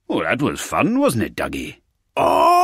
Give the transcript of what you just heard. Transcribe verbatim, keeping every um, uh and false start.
Oh, that was fun, wasn't it, Dougie? Oh!